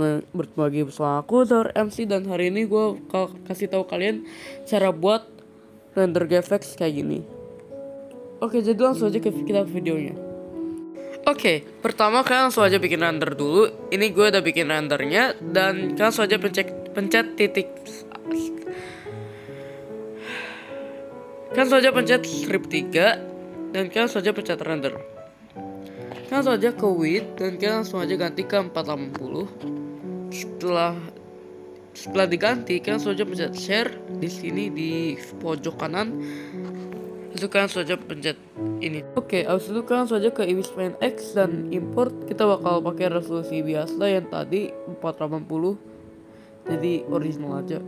bertemu lagi bersama aku Zar MC, dan hari ini gue kasih tahu kalian cara buat render graphics kayak gini. Oke, jadi langsung aja ke kita videonya. Oke, pertama kalian langsung aja bikin render dulu. Ini gue udah bikin rendernya, dan kalian langsung aja pencet titik. Kalian langsung aja pencet strip 3 dan kalian langsung aja pencet render. Kalian langsung aja ke width dan kalian langsung aja ganti ke 480. Setelah diganti, kalian langsung aja pencet share di sini di pojok kanan. Itu kalian langsung aja pencet ini. Oke, abis itu kalian langsung aja ke image main X dan import. Kita bakal pakai resolusi biasa yang tadi 480. Jadi original aja.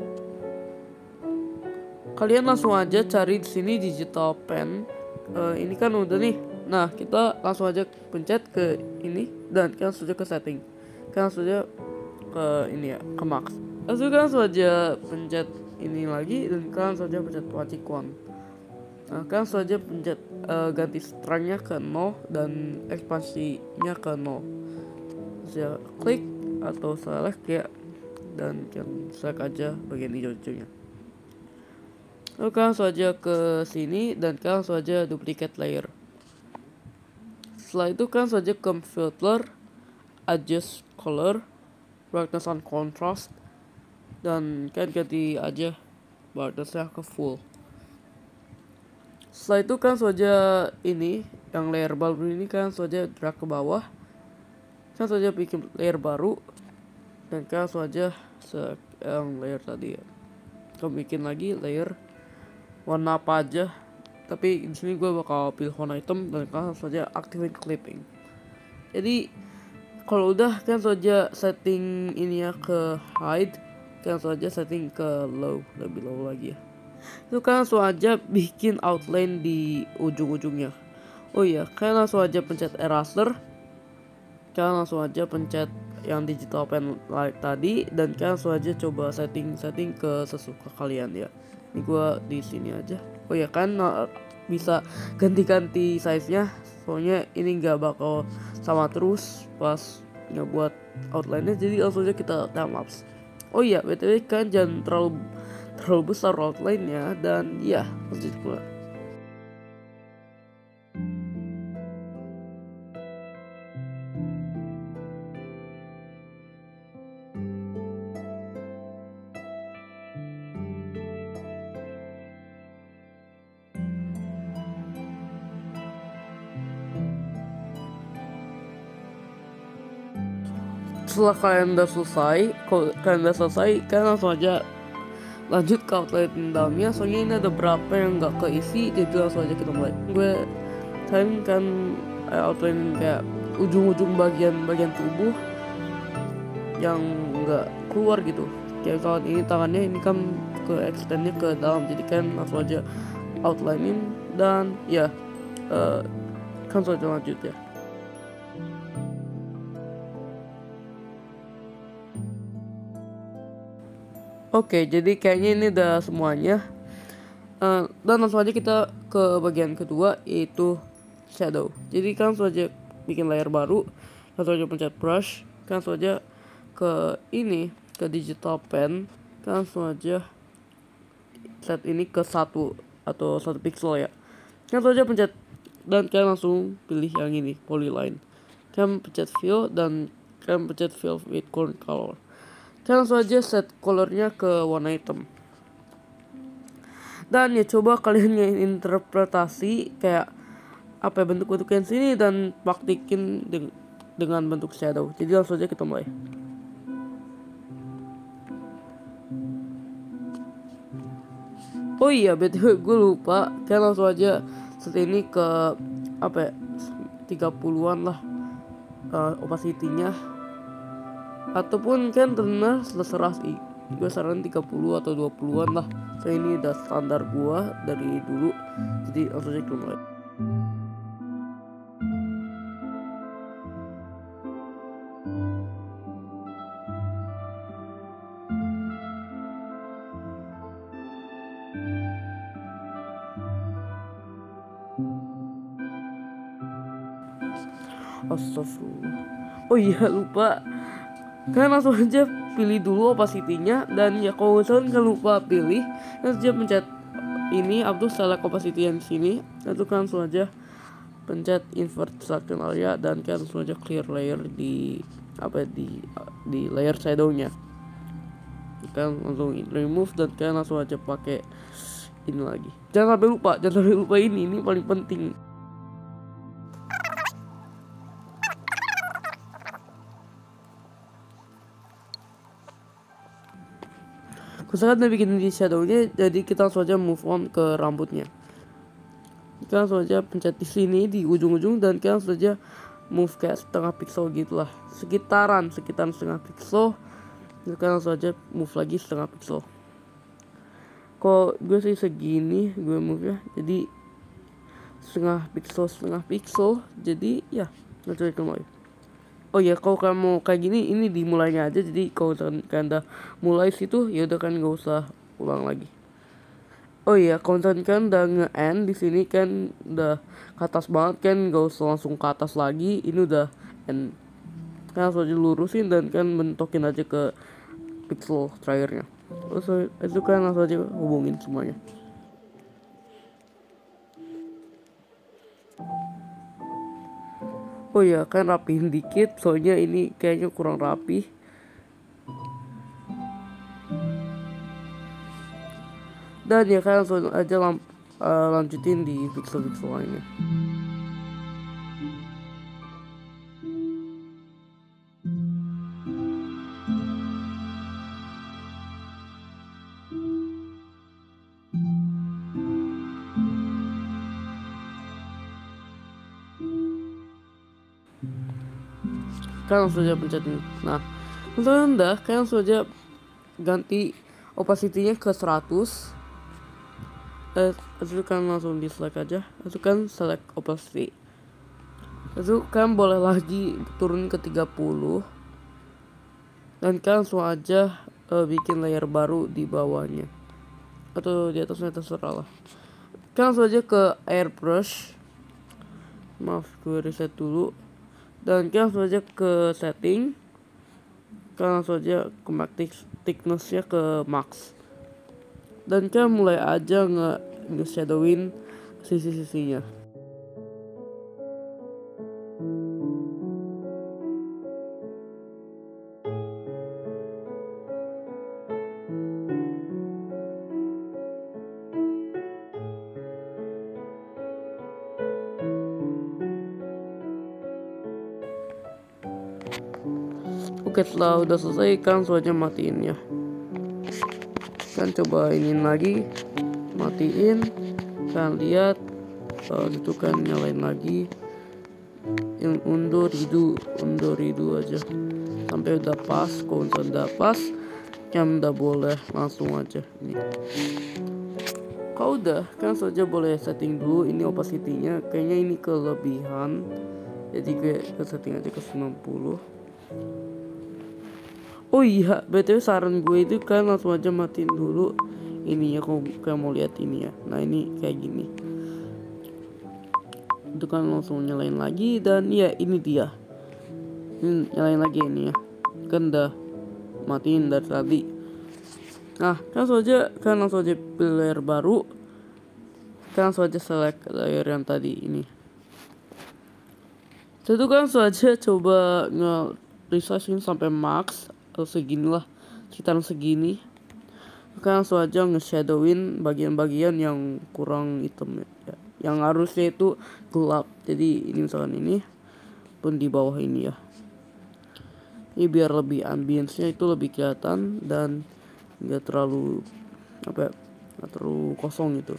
Kalian langsung aja cari di sini digital pen. Ini kan udah nih. Nah, kita langsung aja pencet ke ini dan kalian langsung aja ke setting. Kalian langsung aja ke ini ya, ke max. Lalu kalian langsung aja pencet ini lagi dan kalian langsung aja pencet Wacikon. Nah, kalian langsung aja pencet ganti strength-nya ke 0 dan ekspansinya ke 0. Terus ya klik atau select ya, dan kalian select aja bagian hijau-hijaunya. Lalu kalian langsung aja ke sini dan kalian langsung aja duplicate layer. Setelah itu kalian langsung aja ke filter, adjust color, brightness and contrast, dan kalian ganti aja brightness-nya ke full. Setelah itu kalian langsung aja ini yang layer baru ini kalian langsung aja drag ke bawah. Kalian langsung aja bikin layer baru dan kalian langsung aja yang layer tadi ya. Kalian bikin lagi layer warna apa aja, tapi di sini gue bakal pilih warna hitam dan kalian langsung aja activate clipping. Jadi kalau udah kalian langsung aja setting ini ya ke hide, kalian langsung aja setting ke low, lebih low lagi ya. Itu kalian langsung aja bikin outline di ujung-ujungnya. Oh iya, kalian langsung aja pencet eraser. Kalian langsung aja pencet yang digital pen light tadi dan kalian langsung aja coba setting ke sesuka kalian ya. Ini gua di sini aja. Oh ya kan bisa ganti-ganti size-nya. Soalnya ini nggak bakal sama terus pas ngebuat outline-nya. Jadi langsung aja kita time lapse. Oh iya, btw kan jangan terlalu besar outline-nya dan ya lanjut pula. Setelah kalian udah selesai, kalian langsung aja lanjut ke outline dalamnya. Soalnya ini ada berapa yang nggak keisi, jadi langsung aja kita mulai. Gue kan outline kayak ujung-ujung bagian tubuh yang nggak keluar gitu. Kayak kalau ini tangannya ini kan ke extendnya ke dalam, jadi kan langsung aja outlinein dan ya kan langsung aja lanjut ya. Oke, jadi kayaknya ini udah semuanya. Dan langsung aja kita ke bagian kedua, yaitu shadow. Jadi kalian langsung aja bikin layer baru, langsung aja pencet brush, kalian langsung aja ke ini, ke digital pen, kalian langsung aja set ini ke 1 atau 1 pixel ya. Kalian langsung aja pencet dan kalian langsung pilih yang ini, polyline. Kalian pencet fill dan kalian pencet fill with current color. Kalian langsung aja set colornya ke warna hitam. Dan ya coba kalian interpretasi kayak apa ya, bentuk-bentuknya sini dan praktikin dengan bentuk shadow. Jadi langsung aja kita mulai. Oh iya, btw gue lupa. Kalian langsung aja set ini ke apa ya, 30-an lah opacity-nya. Ataupun kan terserah sih, gue saran 30 atau 20-an lah. So ini udah standar gue dari dulu, jadi langsung aja mulai. Astagfirullah. Oh iya lupa, Kalian langsung aja pilih dulu opacity-nya, dan ya kalau misalkan kalian lupa pilih, kalian saja pencet ini up to select opacity yang di sini. Lalu kalian langsung aja pencet invert selection area, dan kalian langsung aja clear layer di di layer shadow-nya. Kalian langsung remove, dan kalian langsung aja pakai ini lagi. Jangan sampai lupa ini paling penting. Misalkan udah bikin di shadow-nya, jadi kita langsung aja move on ke rambutnya. Kita langsung aja pencet di sini di ujung-ujung, dan kita langsung aja move kayak setengah pixel gitulah, sekitaran setengah pixel. Kita langsung aja move lagi setengah pixel. Kalau gue sih segini gue move ya, jadi setengah pixel. Jadi ya, nanti kembali. Oh ya, kalau kamu mau kayak gini, ini dimulainya aja. Jadi kalau kalian udah mulai situ, ya udah kan nggak usah ulang lagi. Oh iya, kalau kalian udah nge-end di sini kan udah ke atas banget kan, nggak usah langsung ke atas lagi. Ini udah end. Kalian langsung aja lurusin, dan kan bentokin aja ke pixel terakhirnya. Terus itu kan langsung aja hubungin semuanya. Oh ya, kan rapihin dikit, soalnya ini kayaknya kurang rapi. Dan ya kan langsung aja lanjutin di pixel-pixel lainnya. Kalian langsung aja pencet ini. Nah, misalnya udah, kalian langsung aja ganti opacity-nya ke 100. Itu kan langsung di select aja. Itu kan select opacity. Itu kan boleh lagi turun ke 30. Dan kalian langsung aja bikin layer baru di bawahnya, atau di atasnya, terserah lah. Kalian langsung aja ke airbrush. Maaf, gue reset dulu. Dan kalian langsung aja ke setting. Kalian langsung aja ke thickness-nya ke max. Dan kalian mulai aja nge-shadowin sisi-sisinya. Oke, setelah udah selesai, kan langsung aja matiin ya. Kan coba ingin lagi, matiin. Kan lihat, itu kan nyalain lagi. Yang undur redo aja sampai udah pas. Kalau udah pas, kan udah boleh langsung aja ini. Kalau udah, kan saja boleh setting dulu ini opacity-nya. Kayaknya ini kelebihan, jadi gue setting aja ke 90. Oh iya, btw saran gue itu kan langsung aja matiin dulu ini ya, kalau kalian mau lihat ini ya. Nah, ini kayak gini. Itu kan langsung nyalain lagi, dan ya ini dia. Ini nyalain lagi ini ya. Kan udah matiin dari tadi. Nah, kan langsung aja pilih layer baru. Kan langsung aja select layer yang tadi ini. Itu kan langsung aja coba nge-resize sampai max, atau segini lah, sekitaran segini. Kan langsung aja nge-shadowin bagian-bagian yang kurang hitam ya, yang harusnya itu gelap. Jadi ini misalkan ini pun di bawah ini ya. Ini biar lebih ambience-nya itu lebih kelihatan, dan nggak terlalu nggak terlalu kosong gitu.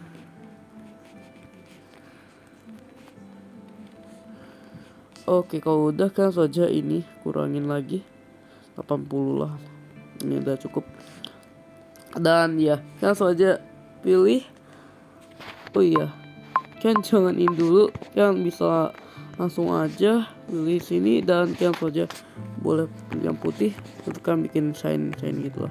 Oke, kalau udah kan saja ini kurangin lagi 80 lah. Ini udah cukup. Dan ya, kan saja pilih. Oh iya, kan jangan ini dulu, kan bisa langsung aja pilih sini, dan kan saja boleh pilih yang putih untuk kan bikin shine gitu lah.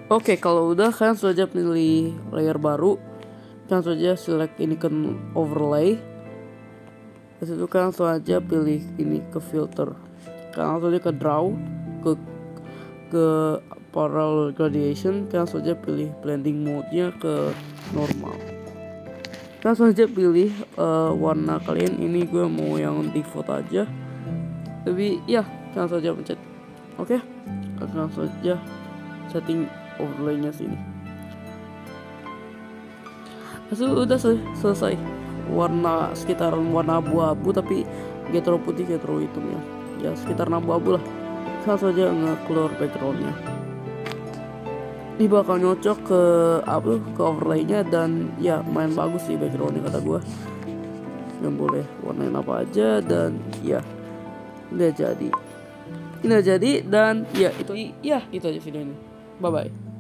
Oke, kalau udah kan saja pilih layer baru, kan saja select ini ke overlay. Terus itu kan saja pilih ini ke filter, kan saja ke draw, ke parallel gradation, kan saja pilih blending mode-nya ke normal. Kan saja pilih warna kalian, ini gue mau yang default aja. Tapi ya, kan saja pencet oke. Kan saja setting overlay-nya sini. Udah selesai. Warna sekitaran warna abu-abu tapi gak terlalu putih, gak terlalu hitam ya. Ya sekitar abu-abu lah. Langsung saja nge-clear backgroundnya. Ini bakal nyocok ke ke overlay-nya dan ya main bagus sih backgroundnya kata gue. Yang boleh warnain apa aja dan ya udah jadi. Ini udah jadi dan ya itu aja video ini. Bye bye.